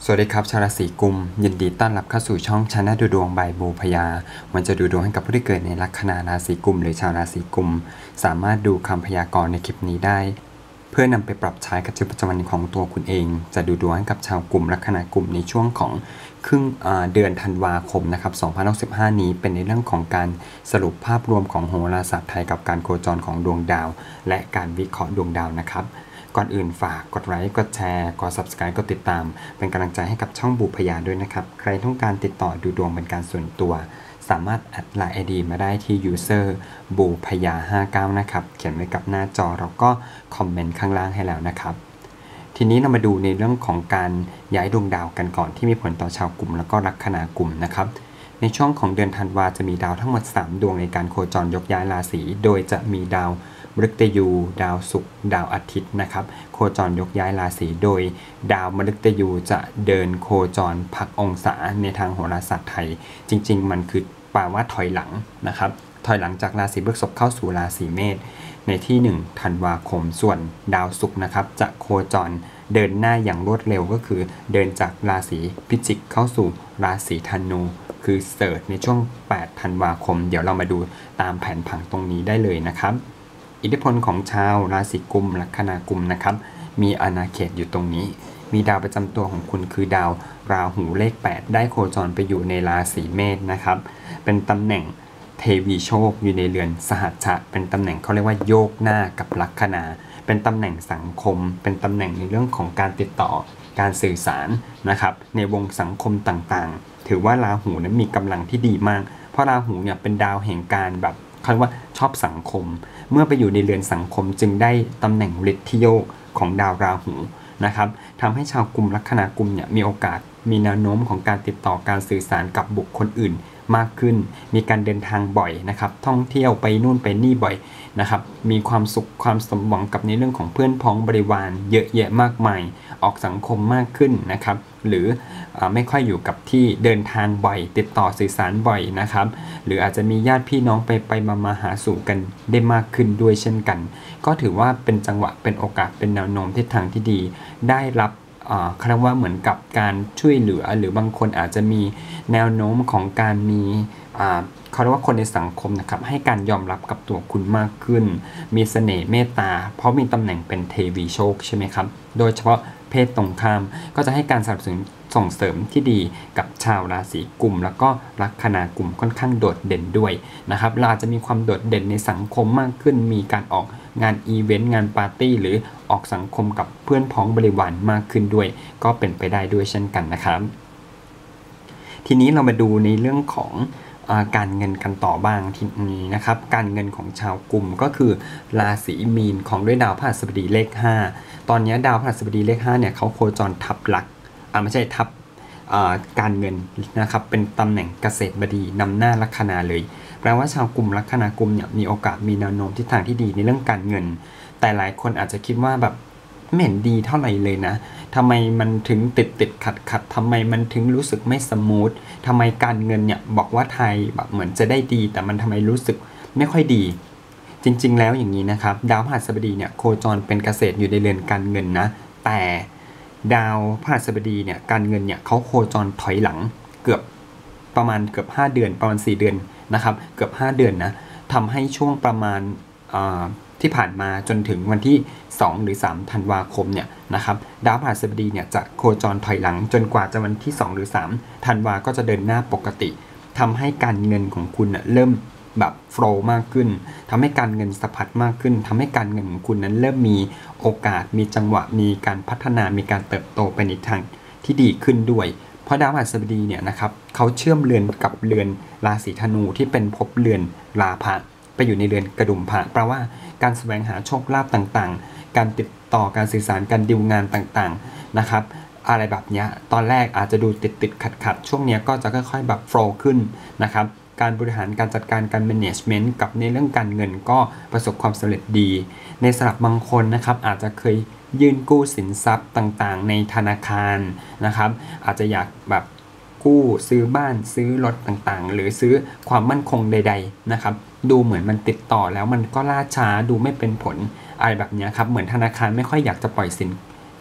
สวัสดีครับชาวราศีกุมยินดีต้อนรับเข้าสู่ช่องชาแนลดูดวงบายบูพยามันจะดูดวงให้กับผู้ที่เกิดในลัคนาราศีกุมหรือชาวราศีกุมสามารถดูคำพยากรณ์ในคลิปนี้ได้เพื่อนำไปปรับใช้กับชีวิตประจำวันของตัวคุณเองจะดูดวงให้กับชาวกลุ่มลัคนากุมในช่วงของครึ่งเดือนธันวาคมนะครับ2065นี้เป็นในเรื่องของการสรุปภาพรวมของโหราศาสตร์ไทยกับการโคจรของดวงดาวและการวิเคราะห์ดวงดาวนะครับก่อนอื่นฝากกดไลค์กดแชร์กด Subscribe กดติดตามเป็นกำลังใจให้กับช่องบูพยาด้วยนะครับใครต้องการติดต่อดูดวงเป็นการส่วนตัวสามารถแอดไลน์ ID มาได้ที่ user บูพยา59นะครับเขียนไว้กับหน้าจอแล้วก็คอมเมนต์ข้างล่างให้แล้วนะครับทีนี้เรามาดูในเรื่องของการย้ายดวงดาวกันก่อนที่มีผลต่อชาวกลุ่มแล้วก็ลัคนากลุ่มนะครับในช่วงของเดือนธันวาจะมีดาวทั้งหมด3ดวงในการโคจรยกย้ายราศีโดยจะมีดาวมฤตยูดาวศุกร์ดาวอาทิตย์นะครับโคจรยกย้ายราศีโดยดาวมฤตยูจะเดินโคจรพักองศาในทางโหราศาสตร์ไทยจริงๆมันคือแปลว่าถอยหลังนะครับถอยหลังจากราศีพฤษภเข้าสู่ราศีเมษในที่1ธันวาคมส่วนดาวศุกร์นะครับจะโคจรเดินหน้าอย่างรวดเร็วก็คือเดินจากราศีพิจิกเข้าสู่ราศีธนูคือเสิร์ชในช่วง8ธันวาคมเดี๋ยวเรามาดูตามแผนผังตรงนี้ได้เลยนะครับอิทธิพลของชาวราศีกุมลัคนากุมนะครับมีอาณาเขตอยู่ตรงนี้มีดาวประจำตัวของคุณคือดาวราหูเลข8ได้โคจรไปอยู่ในราศีเมษนะครับเป็นตำแหน่งเทวีโชคอยู่ในเรือนสหัชชะเป็นตำแหน่งเขาเรียกว่าโยกหน้ากับลัคนาเป็นตำแหน่งสังคมเป็นตำแหน่งในเรื่องของการติดต่อการสื่อสารนะครับในวงสังคมต่างๆถือว่าราหูนั้นมีกำลังที่ดีมากเพราะราหูเนี่ยเป็นดาวแห่งการแบบเขาเรียกว่าชอบสังคมเมื่อไปอยู่ในเรือนสังคมจึงได้ตำแหน่งฤทธิโยกของดาวราหูนะครับทำให้ชาวกลุ่มลัคนากุมเนี่ยมีโอกาสมีแนวโน้มของการติดต่อการสื่อสารกับบุคคลอื่นมากขึ้นมีการเดินทางบ่อยนะครับท่องเที่ยวไปนู่นไปนี่บ่อยนะครับมีความสุขความสมหวังกับในเรื่องของเพื่อนพ้องบริวารเยอะแยะมากมายออกสังคมมากขึ้นนะครับหรือไม่ค่อยอยู่กับที่เดินทางบ่อยติดต่อสื่อสารบ่อยนะครับหรืออาจจะมีญาติพี่น้องไปมาหาสู่กันได้มากขึ้นด้วยเช่นกันก็ถือว่าเป็นจังหวะเป็นโอกาสเป็นแนวโน้มทิศทางที่ดีได้รับเขาเรียกว่าเหมือนกับการช่วยเหลือหรือบางคนอาจจะมีแนวโน้มของการมีเขาเรียกว่าคนในสังคมนะครับให้การยอมรับกับตัวคุณมากขึ้นมีเสน่ห์เมตตาเพราะมีตำแหน่งเป็นเทวีโชคใช่ไหมครับโดยเฉพาะเพศตรงข้ามก็จะให้การสนับสนุนส่งเสริมที่ดีกับชาวราศีกุมแล้วก็ลัคนากุมค่อนข้างโดดเด่นด้วยนะครับเราจะมีความโดดเด่นในสังคมมากขึ้นมีการออกงานอีเวนต์งานปาร์ตี้หรือออกสังคมกับเพื่อนพ้องบริวารมากขึ้นด้วยก็เป็นไปได้ด้วยเช่นกันนะครับทีนี้เรามาดูในเรื่องของการเงินกันต่อบ้างทีนี้นะครับการเงินของชาวกุมก็คือราศีมีนของด้วยดาวพฤหัสบดีเลข5ตอนนี้ดาวพฤหัสบดีเลข5เนี่ยเขาโคจรทับหลักไม่ใช่ทับการเงินนะครับเป็นตำแหน่งเกษตรบดีนำหน้าลัคนาเลยแปลว่าชาวกลุ่มลัคนากุมเนี่ยมีโอกาสมีแนวโน้มทิศทางที่ดีในเรื่องการเงินแต่หลายคนอาจจะคิดว่าแบบไม่เห็นดีเท่าไหร่เลยนะทำไมมันถึงติดขัดทำไมมันถึงรู้สึกไม่สมูททำไมการเงินเนี่ยบอกว่าไทยแบบเหมือนจะได้ดีแต่มันทำไมรู้สึกไม่ค่อยดีจริงๆแล้วอย่างนี้นะครับดาวพฤหัสบดีเนี่ยโคจรเป็นเกษตรอยู่ในเรือนการเงินนะแต่ดาวพฤหัสบดีเนี่ยการเงินเนี่ยเขาโคจรถอยหลังประมาณเกือบ5เดือนประมาณ4เดือนนะครับเกือบ5เดือนนะทำให้ช่วงประมาณที่ผ่านมาจนถึงวันที่2หรือ3ธันวาคมเนี่ยนะครับดาวพฤหัสบดีเนี่ยจะโคจรถอยหลังจนกว่าจะวันที่2หรือ3ธันวาก็จะเดินหน้าปกติทำให้การเงินของคุณเริ่มแบบโฟลว์มากขึ้นทำให้การเงินสะพัดมากขึ้นทำให้การเงินของคุณนั้นเริ่มมีโอกาสมีจังหวะมีการพัฒนามีการเติบโตไปในทางที่ดีขึ้นด้วยเพราะดาวพฤหัสบดีเนี่ยนะครับเขาเชื่อมเรือนกับเรือนราศีธนูที่เป็นภพเรือนราพะไปอยู่ในเรือนกระดุมพระแปลว่าการแสวงหาโชคลาภต่างๆการติดต่อการสื่อสารการดิวงานต่างๆนะครับอะไรแบบนี้ตอนแรกอาจจะดูติดขัดช่วงนี้ก็จะค่อยๆแบบโฟล์ขึ้นนะครับการบริหารการจัดการการ management กับในเรื่องการเงินก็ประสบความสำเร็จดีในสำหรับบางคนนะครับอาจจะเคยยื่นกู้สินทรัพย์ต่างๆในธนาคารนะครับอาจจะอยากแบบกู้ซื้อบ้านซื้อรถต่างๆหรือซื้อความมั่นคงใดๆนะครับดูเหมือนมันติดต่อแล้วมันก็ล่าช้าดูไม่เป็นผลอะไรแบบนี้ครับเหมือนธนาคารไม่ค่อยอยากจะปล่อยสิน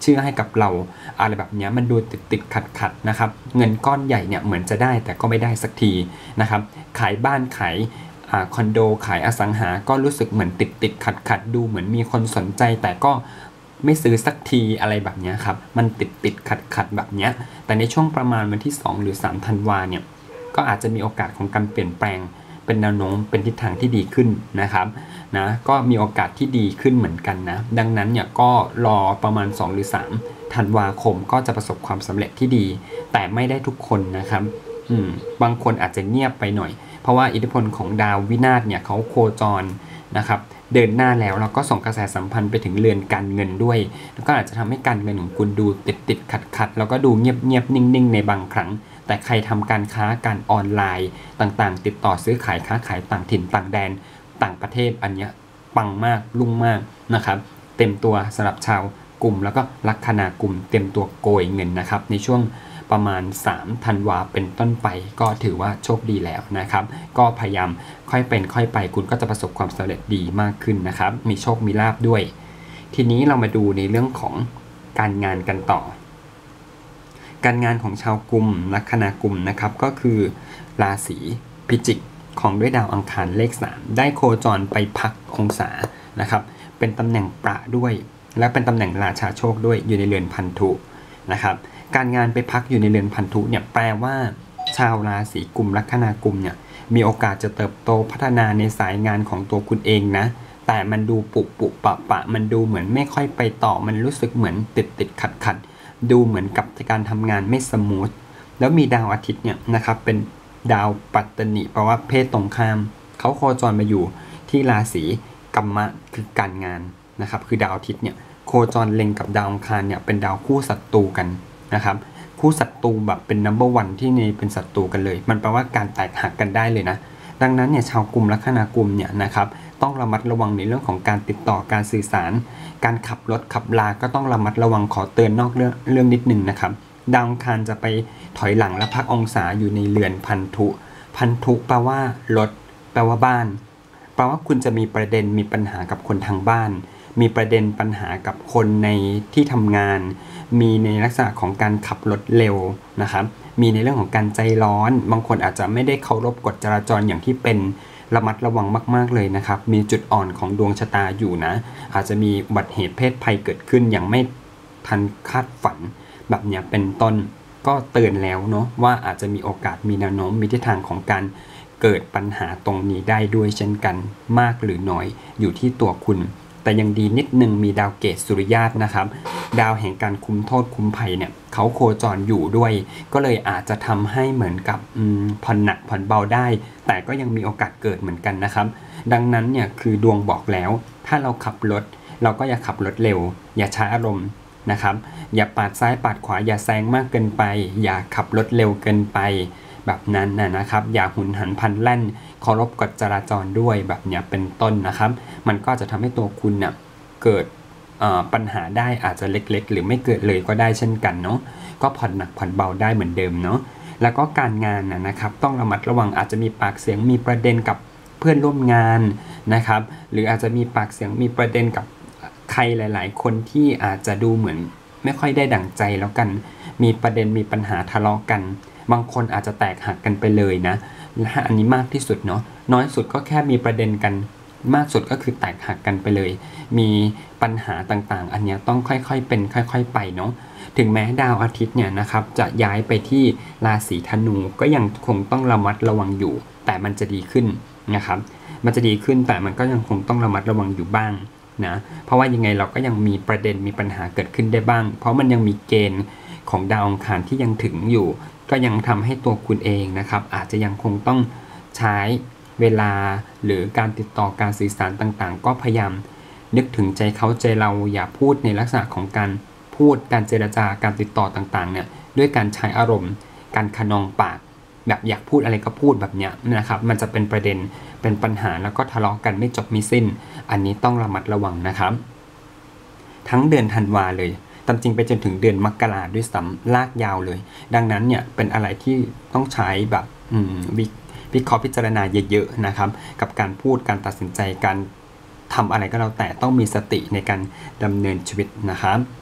เชื่อให้กับเราอะไรแบบนี้มันดูติดขัดนะครับเงินก้อนใหญ่เนี่ยเหมือนจะได้แต่ก็ไม่ได้สักทีนะครับขายบ้านขายคอนโดขายอสังหาก็รู้สึกเหมือนติดขัดดูเหมือนมีคนสนใจแต่ก็ไม่ซื้อสักทีอะไรแบบนี้ครับมันติดขัดแบบนี้แต่ในช่วงประมาณวันที่2หรือ3ธันวาเนี่ยก็อาจจะมีโอกาสของการเปลี่ยนแปลงเป็นแนวโน้มเป็นทิศทางที่ดีขึ้นนะครับนะก็มีโอกาสที่ดีขึ้นเหมือนกันนะดังนั้นเนี่ยก็รอประมาณ2หรือ3ธันวาคมก็จะประสบความสำเร็จที่ดีแต่ไม่ได้ทุกคนนะครับบางคนอาจจะเงียบไปหน่อยเพราะว่าอิทธิพลของดาววินาศเนี่ยเขาโคจรนะครับเดินหน้าแล้วก็ส่งกระแสสัมพันธ์ไปถึงเรือนการเงินด้วยแล้วก็อาจจะทำให้การเงินของคุณดูติดขัดแล้วก็ดูเงียบนิ่งในบางครั้งแต่ใครทำการค้าการออนไลน์ต่างๆติดต่อซื้อขายค้าขายต่างถิ่นต่างแดนต่างประเทศอันเนี้ยปังมากรุ่งมากนะครับเต็มตัวสำหรับชาวกลุ่มแล้วก็ลัคนากลุ่มเต็มตัวโกยเงินนะครับในช่วงประมาณ3ธันวาเป็นต้นไปก็ถือว่าโชคดีแล้วนะครับก็พยายามค่อยเป็นค่อยไปคุณก็จะประสบความสำเร็จดีมากขึ้นนะครับมีโชคมีลาภด้วยทีนี้เรามาดูในเรื่องของการงานกันต่อการงานของชาวกลุ่มลัคนากลุ่มนะครับก็คือราศีพิจิกของด้วยดาวอังคารเลข3ได้โคจรไปพักองศานะครับเป็นตำแหน่งประด้วยและเป็นตำแหน่งราชาโชคด้วยอยู่ในเรือนพันธุนะครับการงานไปพักอยู่ในเรือนพันธุเนี่ยแปลว่าชาวราศีกุมลัคนากลุ่มเนี่ยมีโอกาสจะเติบโตพัฒนาในสายงานของตัวคุณเองนะแต่มันดูปุปะมันดูเหมือนไม่ค่อยไปต่อมันรู้สึกเหมือนติดขัดดูเหมือนกับการทำงานไม่สมูทแล้วมีดาวอาทิตย์เนี่ยนะครับเป็นดาวปัตตนิแปลว่าเพศตรงข้ามเขาโคจรมาอยู่ที่ราศีกัมมะคือการงานนะครับคือดาวอาทิตย์เนี่ยโคจรเล็งกับดาวอังคารเนี่ยเป็นดาวคู่ศัตรูกันนะครับคู่ศัตรูแบบเป็น number 1ที่นี่เป็นศัตรูกันเลยมันแปลว่าการแตกหักกันได้เลยนะดังนั้นเนี่ยชาวกลุ่มลัคนากลุ่มเนี่ยนะครับต้องระมัดระวังในเรื่องของการติดต่อการสื่อสารการขับรถขับลาก็ต้องระมัดระวังขอเตือนนอกเรื่องนิดนึงนะครับดาวอังคารจะไปถอยหลังและพักองศาอยู่ในเรือนพันธุแปลว่ารถแปลว่าบ้านแปลว่าคุณจะมีประเด็นมีปัญหากับคนทางบ้านมีประเด็นปัญหากับคนในที่ทำงานมีในลักษณะของการขับรถเร็วนะครับมีในเรื่องของการใจร้อนบางคนอาจจะไม่ได้เคารพกฎจราจรอย่างที่เป็นระมัดระวังมากๆเลยนะครับมีจุดอ่อนของดวงชะตาอยู่นะอาจจะมีอุบัติเหตุเพศภัยเกิดขึ้นอย่างไม่ทันคาดฝันแบบนี้เป็นต้นก็เตือนแล้วเนาะว่าอาจจะมีโอกาสมีแนวโน้มมีทิศทางของการเกิดปัญหาตรงนี้ได้ด้วยเช่นกันมากหรือน้อยอยู่ที่ตัวคุณแต่ยังดีนิดนึงมีดาวเกตสุริยาตนะครับดาวแห่งการคุมโทษคุมภัยเนี่ยเขาโคจรอยู่ด้วยก็เลยอาจจะทำให้เหมือนกับผ่อนหนักผ่อนเบาได้แต่ก็ยังมีโอกาสเกิดเหมือนกันนะครับดังนั้นเนี่ยคือดวงบอกแล้วถ้าเราขับรถเราก็อย่าขับรถเร็วอย่าใช้อารมณ์นะครับอย่าปาดซ้ายปาดขวาอย่าแซงมากเกินไปอย่าขับรถเร็วเกินไปแบบนั้นนะครับอย่าหุนหันพลันแล่นเคารพกฎจราจรด้วยแบบนี้เป็นต้นนะครับมันก็จะทำให้ตัวคุณเนี่ยเกิดปัญหาได้อาจจะเล็กๆหรือไม่เกิดเลยก็ได้เช่นกันเนาะก็ผ่อนหนักผ่อนเบาได้เหมือนเดิมเนาะแล้วก็การงานนะครับต้องระมัดระวังอาจจะมีปากเสียงมีประเด็นกับเพื่อนร่วมงานนะครับหรืออาจจะมีปากเสียงมีประเด็นกับใครหลายๆคนที่อาจจะดูเหมือนไม่ค่อยได้ดั่งใจแล้วกันมีประเด็นมีปัญหาทะเลาะกันบางคนอาจจะแตกหักกันไปเลยนะอันนี้มากที่สุดเนาะน้อยสุดก็แค่มีประเด็นกันมากสุดก็คือแตกหักกันไปเลยมีปัญหาต่างๆอันนี้ต้องค่อยๆเป็นค่อยๆไปเนาะถึงแม้ดาวอาทิตย์เนี่ยนะครับจะย้ายไปที่ราศีธนูก็ยังคงต้องระมัดระวังอยู่แต่มันจะดีขึ้นนะครับมันจะดีขึ้นแต่มันก็ยังคงต้องระมัดระวังอยู่บ้างนะเพราะว่ายังไงเราก็ยังมีประเด็นมีปัญหาเกิดขึ้นได้บ้างเพราะมันยังมีเกณฑ์ของดาวอังคารที่ยังถึงอยู่ก็ยังทำให้ตัวคุณเองนะครับอาจจะยังคงต้องใช้เวลาหรือการติดต่อการสื่อสารต่างๆก็พยายามนึกถึงใจเขาใจเราอย่าพูดในลักษณะของการพูดการเจรจาการติดต่อต่างๆเนี่ยด้วยการใช้อารมณ์การคะนองปากแบบอยากพูดอะไรก็พูดแบบเนี้ยนะครับมันจะเป็นประเด็นเป็นปัญหาแล้วก็ทะเลาะกันไม่จบไม่สิ้นอันนี้ต้องระมัดระวังนะครับทั้งเดือนธันวาเลยตามจริงไปจนถึงเดือนมกราด้วยซ้ำลากยาวเลยดังนั้นเนี่ยเป็นอะไรที่ต้องใช้แบบวิเคราะห์พิจารณาเยอะๆนะครับกับการพูดการตัดสินใจการทำอะไรก็แล้วแต่ต้องมีสติในการดำเนินชีวิตนะครับ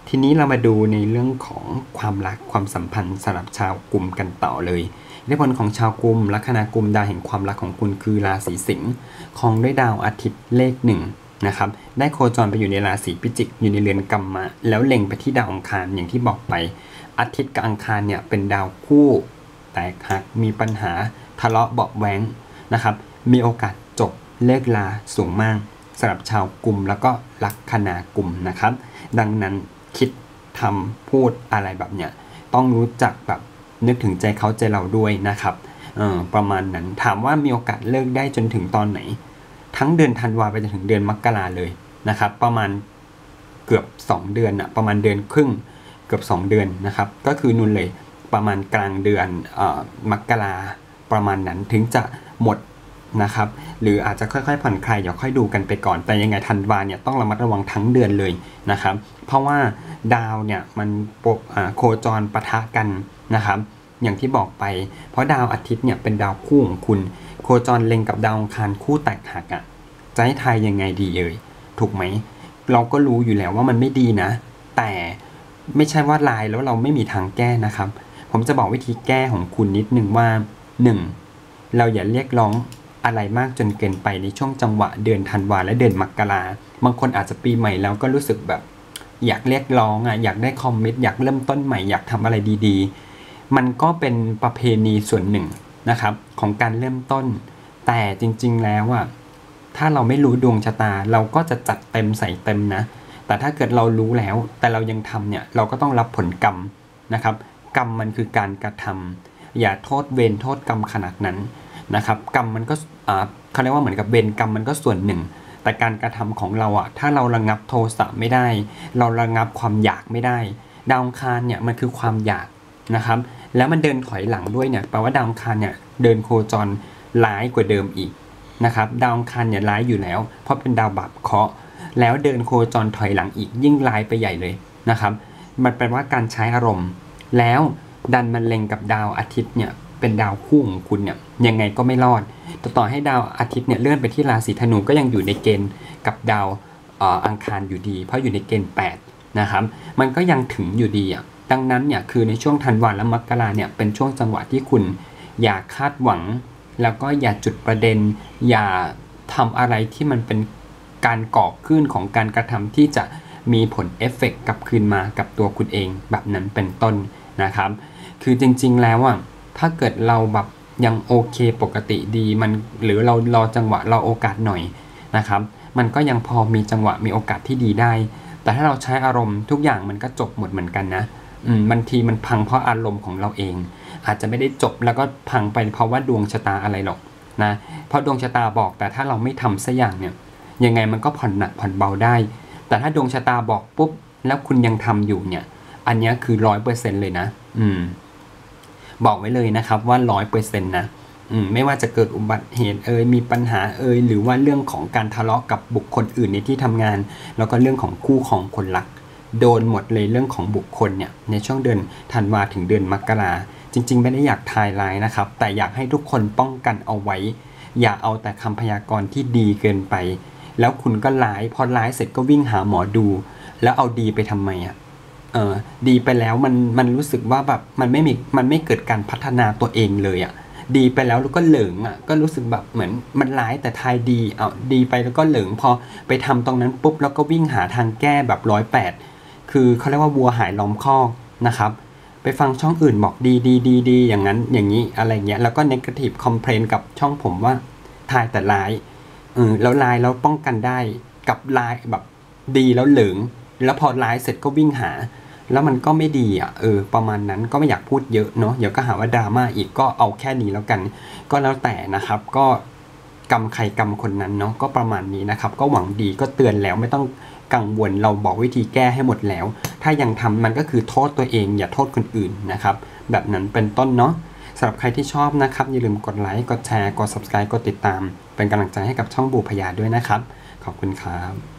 ทีนี้เรามาดูในเรื่องของความรักความสัมพันธ์สำหรับชาวกุมกันต่อเลยอิทธิพลของชาวกุมลัคนากุมดาวแห่งความรักของคุณคือราศีสิงห์ครองด้วยดาวอาทิตย์เลข1นะครับได้โคจรไปอยู่ในราศีพิจิกอยู่ในเรือนกัมมะแล้วเล็งไปที่ดาวอังคารอย่างที่บอกไปอาทิตย์กับอังคารเนี่ยเป็นดาวคู่แตกหักมีปัญหาทะเลาะเบาะแว้งนะครับมีโอกาสจบเลิกลาสูงมากสำหรับชาวกุมแล้วก็ลัคนากุมนะครับดังนั้นคิดทำพูดอะไรแบบเนี้ยต้องรู้จักแบบนึกถึงใจเขาใจเราด้วยนะครับประมาณนั้นถามว่ามีโอกาสเลิกได้จนถึงตอนไหนทั้งเดือนธันวาไปจนถึงเดือนมกราเลยนะครับประมาณเกือบ2เดือนอะประมาณเดือนครึ่งเกือบ2เดือนนะครับก็คือนู่นเลยประมาณกลางเดือนมกราประมาณนั้นถึงจะหมดนะครับหรืออาจจะค่อยๆผ่อนคลายเดี๋ยวค่อยดูกันไปก่อนแต่ยังไงธันวาเนี่ยต้องระมัดระวังทั้งเดือนเลยนะครับเพราะว่าดาวเนี่ยมันโคจรปะทะกันนะครับอย่างที่บอกไปเพราะดาวอาทิตย์เนี่ยเป็นดาวคู่ของคุณโคจรเล็งกับดาวอังคารคู่แตกหักอ่ะจะให้ทายยังไงดีถูกไหมเราก็รู้อยู่แล้วว่ามันไม่ดีนะแต่ไม่ใช่ว่าลายแล้วเราไม่มีทางแก้นะครับผมจะบอกวิธีแก้ของคุณนิดนึงว่า 1. เราอย่าเรียกร้องอะไรมากจนเกินไปในช่วงจังหวะเดือนธันวาและเดือนมกราบางคนอาจจะปีใหม่แล้วก็รู้สึกแบบอยากเรียกร้องอยากได้คอมมิตอยากเริ่มต้นใหม่อยากทำอะไรดีๆมันก็เป็นประเพณีส่วนหนึ่งนะครับของการเริ่มต้นแต่จริงๆแล้วถ้าเราไม่รู้ดวงชะตาเราก็จะจัดเต็มใส่เต็มนะแต่ถ้าเกิดเรารู้แล้วแต่เรายังทำเนี่ยเราก็ต้องรับผลกรรมนะครับกรรมมันคือการกระทำอย่าโทษเวรโทษกรรมขนาดนั้นนะครับกรรมมันก็เขาเรียกว่าเหมือนกับเวรกรรมมันก็ส่วนหนึ่งแต่การกระทำของเราถ้าเราระงับโทสะไม่ได้เราระงับความอยากไม่ได้ดาวอังคารเนี่ยมันคือความอยากนะครับแล้วมันเดินถอยหลังด้วยเนี่ยแปลว่าดาวอังคารเนี่ยเดินโคจรร้ายกว่าเดิมอีกนะครับดาวอังคารเนี่ยร้ายอยู่แล้วเพราะเป็นดาวบาปเคราะห์แล้วเดินโคจรถอยหลังอีกยิ่งร้ายไปใหญ่เลยนะครับมันแปลว่าการใช้อารมณ์แล้วดันมันเล็งกับดาวอาทิตย์เนี่ยเป็นดาวคู่ของคุณเนี่ยยังไงก็ไม่รอดต่อให้ดาวอาทิตย์เนี่ยเลื่อนไปที่ราศีธนูก็ยังอยู่ในเกณฑ์กับดาวอังคารอยู่ดีเพราะอยู่ในเกณฑ์8นะครับมันก็ยังถึงอยู่ดีดังนั้นเนี่ยคือในช่วงธันวาและมกราเนี่ยเป็นช่วงจังหวะที่คุณอย่าคาดหวังแล้วก็อย่าจุดประเด็นอย่าทำอะไรที่มันเป็นการก่อขึ้นของการกระทำที่จะมีผลเอฟเฟกต์กลับคืนมากับตัวคุณเองแบบนั้นเป็นต้นนะครับคือจริงๆแล้วถ้าเกิดเราแบบยังโอเคปกติดีมันหรือเรารอจังหวะเราโอกาสหน่อยนะครับมันก็ยังพอมีจังหวะมีโอกาสที่ดีได้แต่ถ้าเราใช้อารมณ์ทุกอย่างมันก็จบหมดเหมือนกันนะบางทีมันพังเพราะอารมณ์ของเราเองอาจจะไม่ได้จบแล้วก็พังไปเพราะว่าดวงชะตาอะไรหรอกนะเพราะดวงชะตาบอกแต่ถ้าเราไม่ทำสักอย่างเนี่ยยังไงมันก็ผ่อนหนักผ่อนเบาได้แต่ถ้าดวงชะตาบอกปุ๊บแล้วคุณยังทำอยู่เนี่ยอันนี้คือ 100% เลยนะบอกไว้เลยนะครับว่า 100% นะไม่ว่าจะเกิดอุบัติเหตุมีปัญหาหรือว่าเรื่องของการทะเลาะกับบุคคลอื่นในที่ทำงานแล้วก็เรื่องของคู่ของคนรักโดนหมดเลยเรื่องของบุคคลเนี่ยในช่วงเดือนธันวาถึงเดือนมกราจริงๆไม่ได้อยากทายร้ายนะครับแต่อยากให้ทุกคนป้องกันเอาไว้อย่าเอาแต่คำพยากรณ์ที่ดีเกินไปแล้วคุณก็ร้ายพอร้ายเสร็จก็วิ่งหาหมอดูแล้วเอาดีไปทำไมดีไปแล้วมันรู้สึกว่าแบบมันไม่เกิดการพัฒนาตัวเองเลยดีไปแล้วก็เหลิงก็รู้สึกแบบเหมือนมันร้ายแต่ทายดีดีไปแล้วก็เหลิงพอไปทำตรงนั้นปุ๊บแล้วก็วิ่งหาทางแก้แบบ108คือเขาเรียกว่าวัวหายล้อมคอกนะครับไปฟังช่องอื่นบอกดีอย่างนั้นอย่างนี้อะไรเงี้ยแล้วก็ negative complaint กับช่องผมว่าทายแต่ร้ายแล้วร้ายแล้วป้องกันได้กับร้ายแบบดีแล้วเหลิงแล้วพอร้ายเสร็จก็วิ่งหาแล้วมันก็ไม่ดีประมาณนั้นก็ไม่อยากพูดเยอะเนาะเดี๋ยวก็หาว่าดราม่าอีกก็เอาแค่นี้แล้วกันก็แล้วแต่นะครับก็กรรมใครกรรมคนนั้นเนาะก็ประมาณนี้นะครับก็หวังดีก็เตือนแล้วไม่ต้องกังวลเราบอกวิธีแก้ให้หมดแล้วถ้ายังทำมันก็คือโทษตัวเองอย่าโทษคนอื่นนะครับแบบนั้นเป็นต้นเนาะสำหรับใครที่ชอบนะครับอย่าลืมกดไลค์กดแชร์กด Subscribe กดติดตามเป็นกำลังใจให้กับช่องบูพยาด้วยนะครับขอบคุณครับ